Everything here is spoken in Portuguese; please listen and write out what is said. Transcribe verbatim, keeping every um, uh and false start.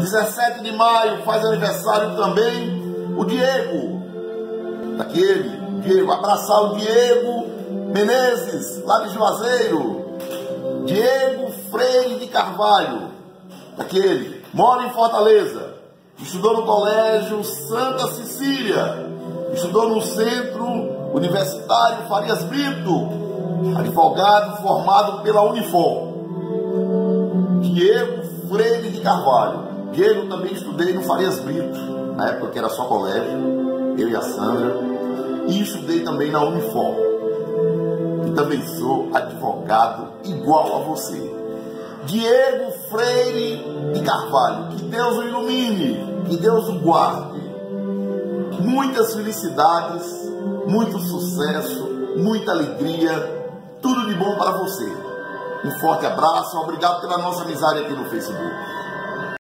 dezessete de maio faz aniversário também o Diego. Tá aqui ele, Diego. Abraçar o Diego Menezes, lá de Juazeiro. Diego Freire de Carvalho. Tá aqui ele. Mora em Fortaleza. Estudou no Colégio Santa Cecília. Estudou no Centro Universitário Farias Brito. Advogado formado pela Unifor. Diego Freire de Carvalho. Diego, também estudei no Farias Brito, na época que era só colégio, eu e a Sandra, e estudei também na Unifor. E também sou advogado igual a você. Diego Freire de Carvalho, que Deus o ilumine, que Deus o guarde. Muitas felicidades, muito sucesso, muita alegria, tudo de bom para você. Um forte abraço, obrigado pela nossa amizade aqui no Facebook.